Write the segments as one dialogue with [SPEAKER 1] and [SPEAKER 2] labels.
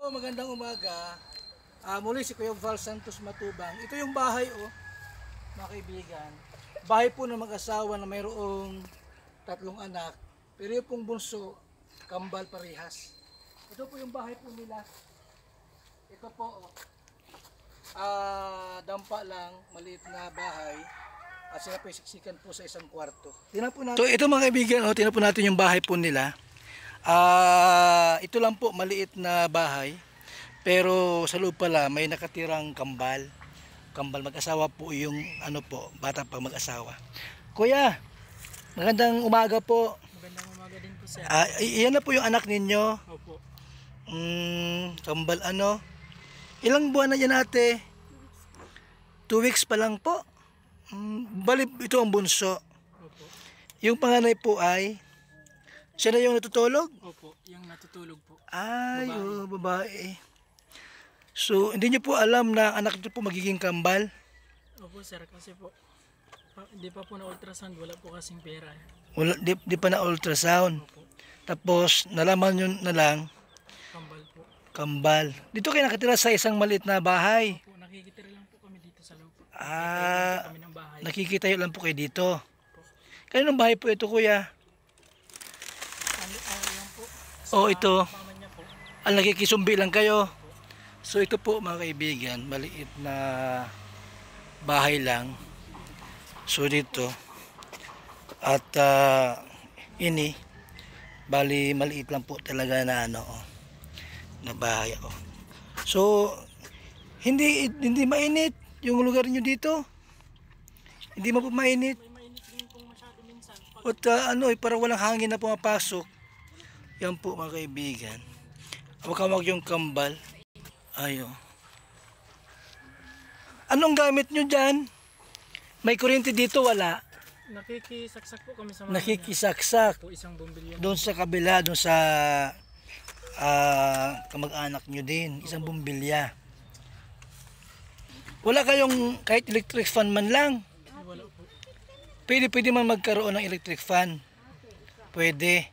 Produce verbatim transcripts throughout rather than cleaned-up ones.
[SPEAKER 1] Magandang umaga. Uh, muli si Kuya Val Santos Matubang. Ito yung bahay, oh, mga kaibigan. Bahay po ng mag-asawa na mayroong tatlong anak. Pero yung pong bunso, kambal parehas. Ito po yung bahay po nila. Ito po, oh, uh, dampa lang, maliit na bahay. At sila po siksikan po sa isang kwarto. Tingnan po natin. So ito mga kaibigan, oh, tingnan po natin yung bahay po nila. Uh, ito lang po, maliit na bahay. Pero sa loob pala may nakatirang kambal. Kambal mag-asawa po yung ano po, bata pa mag-asawa. Kuya, magandang umaga po.
[SPEAKER 2] Magandang umaga din po, sir.
[SPEAKER 1] Uh, iyan na po yung anak ninyo.
[SPEAKER 2] Opo.
[SPEAKER 1] Mm, kambal ano? Ilang buwan na yan ate? Two weeks pa lang po. Mm, bali ito ang bunso.
[SPEAKER 2] Opo.
[SPEAKER 1] Yung panganay po ay siya na yung natutulog?
[SPEAKER 2] Opo, yung natutulog po.
[SPEAKER 1] Ay,
[SPEAKER 2] Babae.
[SPEAKER 1] oh, babae. So, hindi nyo po alam na anak nyo po magiging kambal?
[SPEAKER 2] Opo, sir, kasi po pa, hindi pa po na ultrasound, wala po kasing pera.
[SPEAKER 1] Wala, di, di pa na ultrasound.
[SPEAKER 2] Opo.
[SPEAKER 1] Tapos, nalaman nyo na lang,
[SPEAKER 2] Kambal po.
[SPEAKER 1] kambal. Dito kayo nakatira sa isang maliit na bahay.
[SPEAKER 2] Opo, nakikitira lang po kami dito sa lupa.
[SPEAKER 1] Ah,
[SPEAKER 2] kami ng bahay.
[SPEAKER 1] nakikitayo lang po kayo dito.
[SPEAKER 2] Opo.
[SPEAKER 1] Kaninong bahay po ito, kuya?
[SPEAKER 2] Ano, ano yan po?
[SPEAKER 1] Oh, ito.
[SPEAKER 2] Mama niya po.
[SPEAKER 1] Al nakikisumbi lang kayo. So ito po mga kaibigan, maliit na bahay lang. So dito at uh, ini bali maliit lang po talaga na ano, oh, na bahay, oh. So hindi hindi mainit yung lugar niyo dito. Hindi mo po mainit.
[SPEAKER 2] May mainit din pong masyado minsan. Pag
[SPEAKER 1] At uh, ano, eh, parang walang hangin na pumapasok. Yan po mga kaibigan. Awak-awak yung kambal. Ayo. Anong gamit nyo dyan? May kuryente dito, wala.
[SPEAKER 2] nakikisaksak po kami sa mama
[SPEAKER 1] Nakikisaksak.
[SPEAKER 2] niya. Po isang bumbilya.
[SPEAKER 1] Doon sa kabila, doon sa uh, kamag-anak nyo din. Isang bumbilya. Wala kayong kahit electric fan man lang.
[SPEAKER 2] Wala po.
[SPEAKER 1] Pwede, pwede man magkaroon ng electric fan. Pwede.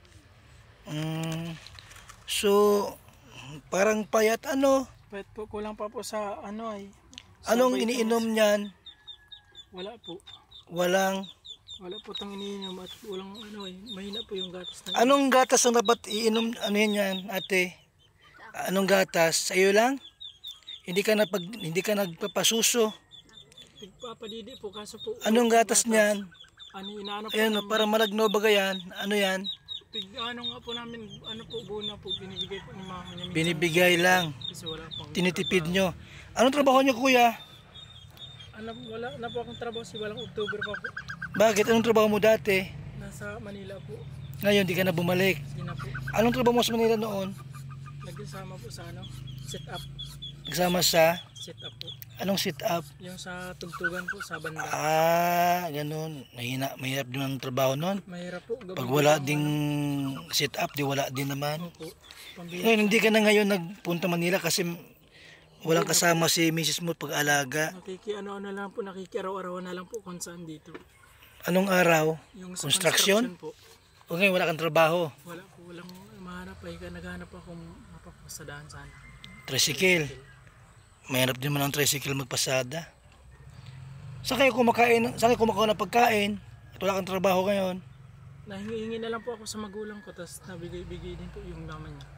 [SPEAKER 1] Mm, so, parang payat ano.
[SPEAKER 2] Pwede po, kulang pa po sa ano ay.
[SPEAKER 1] Anong
[SPEAKER 2] sa
[SPEAKER 1] iniinom niyan?
[SPEAKER 2] Wala po.
[SPEAKER 1] Walang.
[SPEAKER 2] Wala po itong iniinom at walang ano eh. Mahina po yung gatas na.
[SPEAKER 1] Anong gatas ang dapat iinom? Ano yan, ate? Anong gatas? Sa'yo lang? Hindi ka na pag hindi ka nagpapasuso.
[SPEAKER 2] Nagpapadidi po kaso po.
[SPEAKER 1] Anong gatas niyan?
[SPEAKER 2] Ano inaano po?
[SPEAKER 1] Ayun,
[SPEAKER 2] namin-
[SPEAKER 1] para malagno ba yan? Ano yan?
[SPEAKER 2] Pig, ano nga po namin, ano po, buna po, binibigay po ni mama niya. minsan.
[SPEAKER 1] Binibigay lang.
[SPEAKER 2] Kasi wala pang
[SPEAKER 1] Tinitipid
[SPEAKER 2] trabaho.
[SPEAKER 1] nyo. Anong trabaho nyo, kuya?
[SPEAKER 2] Ano, wala na po akong trabaho, si walang October pa po.
[SPEAKER 1] Bakit? Anong trabaho mo dati?
[SPEAKER 2] Nasa Manila po.
[SPEAKER 1] Ngayon, di ka na bumalik.
[SPEAKER 2] Sige na po.
[SPEAKER 1] Anong trabaho mo sa Manila noon?
[SPEAKER 2] Nagsama po sa ano, sit up.
[SPEAKER 1] Nagsama sa?
[SPEAKER 2] Sit up po.
[SPEAKER 1] Anong sit-up?
[SPEAKER 2] Yung sa tugtugan po, sa banda.
[SPEAKER 1] Ah, ganun. Mahina, mahirap din ang trabaho noon.
[SPEAKER 2] Mahirap po. gabi-
[SPEAKER 1] Pag wala
[SPEAKER 2] gabi-
[SPEAKER 1] ding sit-up, di wala din naman.
[SPEAKER 2] Opo. Pambili.
[SPEAKER 1] Ngayon, hindi ka na ngayon nagpunta Manila kasi walang kasama si misis mo pag-alaga.
[SPEAKER 2] Nakiki ano-ano lang po, nakiki-araw-araw na lang po kung saan dito.
[SPEAKER 1] Anong araw?
[SPEAKER 2] Yung sa
[SPEAKER 1] Construction?
[SPEAKER 2] po.
[SPEAKER 1] O ngayon, wala kang trabaho.
[SPEAKER 2] Wala po, walang mahanap pa. Ika, naghanap ako mapapasadahan sana.
[SPEAKER 1] Tricycle. Mahirap din man ang tricycle magpasada. Saan kayo kumakain? Saan kayo kumakain ng pagkain? At wala kang trabaho ngayon.
[SPEAKER 2] Nahingi na lang po ako sa magulang ko, tapos nabigay-bigay din po yung naman niya.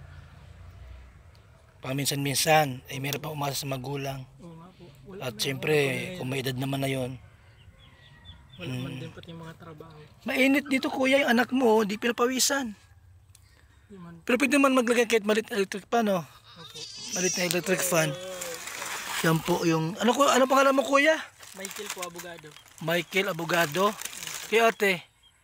[SPEAKER 1] Paminsan-minsan, ay meron pa umasa sa magulang.
[SPEAKER 2] Oo nga po. Wala
[SPEAKER 1] At
[SPEAKER 2] na-
[SPEAKER 1] siyempre,
[SPEAKER 2] wala
[SPEAKER 1] kung may edad naman na yon.
[SPEAKER 2] Wala man din pati yung mga trabaho.
[SPEAKER 1] Mainit dito kuya, yung anak mo, di pinapawisan.
[SPEAKER 2] Di man.
[SPEAKER 1] Pero pwede naman maglagay kahit malit na electric fan, oh.
[SPEAKER 2] Opo.
[SPEAKER 1] Malit na electric fan. Yan po yung, ano ko, ano pangalan mo kuya?
[SPEAKER 2] Michael po, abogado.
[SPEAKER 1] Michael Abogado. Kaya ate?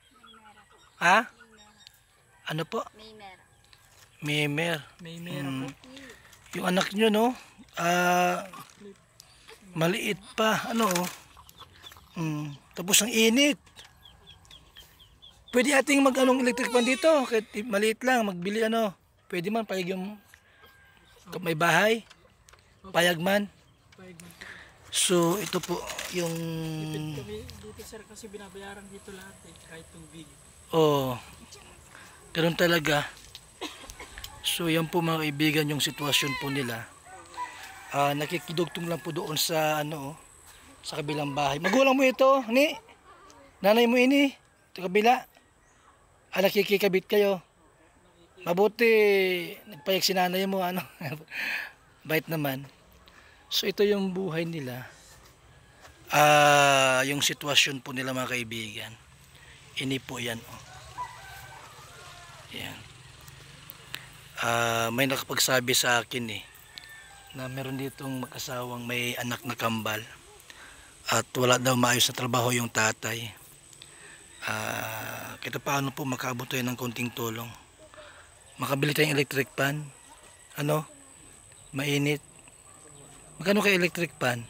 [SPEAKER 1] Ha? Ano po?
[SPEAKER 3] Maymer.
[SPEAKER 1] Memer.
[SPEAKER 2] May mera po.
[SPEAKER 1] Yung anak nyo, no? Ah, maliit pa. Ano, oh. Mm, tapos ang init. Pwede ating mag anong electric fan dito. Kahit maliit lang, magbili ano. Pwede man, payag yung may bahay. Payag man.
[SPEAKER 2] Pahig man po.
[SPEAKER 1] So, ito po yung...
[SPEAKER 2] Tipid kami dito sir kasi binabayaran dito lahat eh. Kahit tubig.
[SPEAKER 1] Oh, ganun talaga. So yan po mga kaibigan yung sitwasyon po nila. Ah, nakikidugtong lang po doon sa ano oh, sa kabilang bahay. Magulang mo ito, ni? Nanay mo ini? Sa kabila? Ah, nakikikabit kayo. Mabuti nagpayag si nanay mo ano. Bait naman. So ito yung buhay nila. Ah, yung sitwasyon po nila mga kaibigan. Ini po yan oh. Yan. Ah, may nakapagsabi sa akin eh na meron ditong mag-asawang may anak na kambal at wala daw maayos na trabaho yung tatay. Ah, kita paano po makaabot tayo ng konting tulong? Makabili tayong electric pan. Ano? Mainit. Magkano kay electric pan?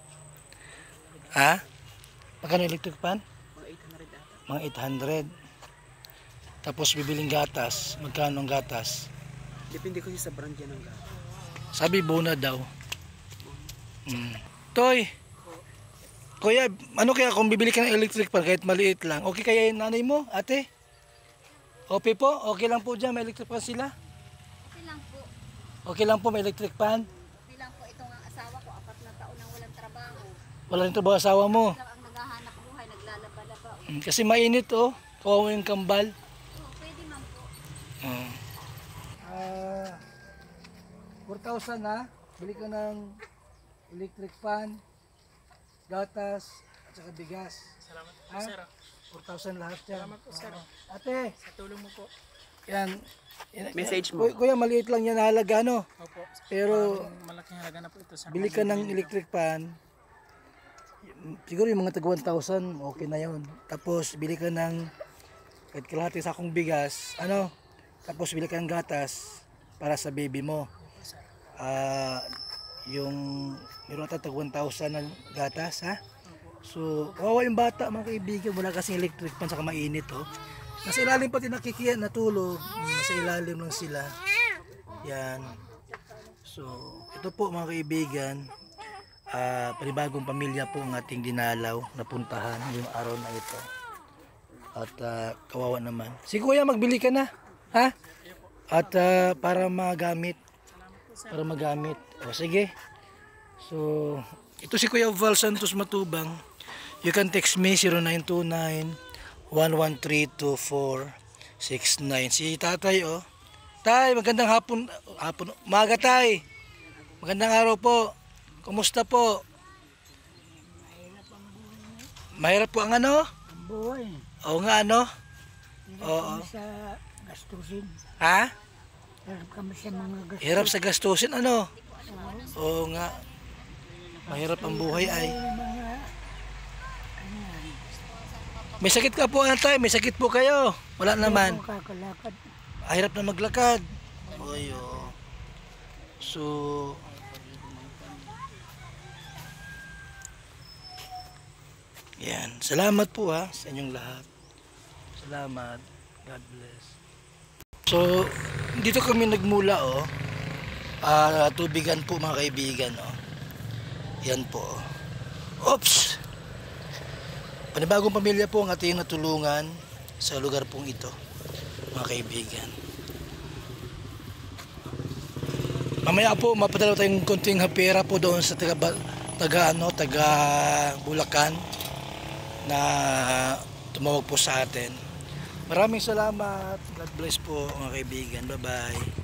[SPEAKER 1] Ha? Magkano electric pan? Mga eight hundred. Tapos bibiling gatas. Magkano ang gatas?
[SPEAKER 3] Depende kasi sa brand yan ng gatas.
[SPEAKER 1] Sabi bona daw. Hmm. Toy. Kuya, ano kaya kung bibili ka ng electric pan kahit maliit lang? Okay kaya yung nanay mo, ate? Okay po? Okay lang po dyan, may electric pan sila?
[SPEAKER 4] Okay lang po.
[SPEAKER 1] Okay lang po, may electric pan?
[SPEAKER 4] Okay lang po. Itong ang asawa ko, apat na taon nang walang trabaho.
[SPEAKER 1] Wala rin trabaho asawa mo.
[SPEAKER 4] Lang ang naghahanap buhay, naglalaba-laba.
[SPEAKER 1] Hmm, kasi mainit oh. Kawawa yung kambal.
[SPEAKER 4] Oo, pwede man po.
[SPEAKER 1] Hmm. Ah, four thousand na. Bili ka ng electric fan, gatas, at saka bigas.
[SPEAKER 2] Salamat po,
[SPEAKER 1] Ha?
[SPEAKER 2] sir.
[SPEAKER 1] four thousand lahat yan.
[SPEAKER 2] Salamat po, sir.
[SPEAKER 1] Ate,
[SPEAKER 2] Sa tulong mo po.
[SPEAKER 1] yan. yan
[SPEAKER 3] Message
[SPEAKER 1] yan.
[SPEAKER 3] mo.
[SPEAKER 1] Kuya, kuya, maliit lang yan na halaga, no?
[SPEAKER 2] Opo.
[SPEAKER 1] Pero,
[SPEAKER 2] Maraming malaking halaga na po ito, sir.
[SPEAKER 1] bili ka ng electric fan. Siguro yung mga tag one thousand, okay na yun. Tapos, bili ka ng kahit kalahati sa akong bigas. Ano? Tapos, bili ka ng gatas para sa baby mo. Ah, yung meron ata tag one thousand na gatas, ha? So, kawawa yung bata mga kaibigan, wala kasing electric pan saka mainit oh. Nasa ilalim pati nakikiyan natulog, nasa ilalim lang sila. Yan. So, ito po mga kaibigan, ah, panibagong pamilya po ang ating dinalaw, napuntahan yung araw na ito. At ah, kawawa naman. Si Kuya, magbili ka na, ha? At ah, para magamit, para magamit. O sige. So, ito si Kuya Val Santos Matubang. You can text me zero nine two nine, one one three two four six nine. Si tatay oh. Tay, magandang hapon. Hapon. Umaga tay. Magandang araw po. Kumusta po? Mahirap po ang ano?
[SPEAKER 5] Ang buhay.
[SPEAKER 1] Oo nga ano?
[SPEAKER 5] Hirap
[SPEAKER 1] Oo.
[SPEAKER 5] kami sa gastusin.
[SPEAKER 1] Ha?
[SPEAKER 5] Hirap kami sa mga gastusin.
[SPEAKER 1] Hirap sa gastusin ano? Oo nga. Mahirap ang buhay ay.
[SPEAKER 5] Mga
[SPEAKER 1] May sakit ka po ano tay? May sakit po kayo? Wala naman.
[SPEAKER 5] Kung kakalakad.
[SPEAKER 1] Ah, hirap na maglakad. Oy, oh. So, yan. Salamat po ha sa inyong lahat. Salamat. God bless. So, dito kami nagmula oh. Ah, tubigan po mga kaibigan oh. Yan po. Oops! Panibagong pamilya po ang ating natulungan sa lugar pong ito, mga kaibigan. Mamaya po mapadala tayong konting pera po doon sa taga, taga ano, taga Bulacan na tumawag po sa atin. Maraming salamat. God bless po mga kaibigan. Bye bye.